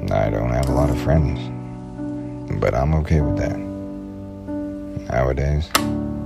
I don't have a lot of friends, but I'm okay with that. Nowadays,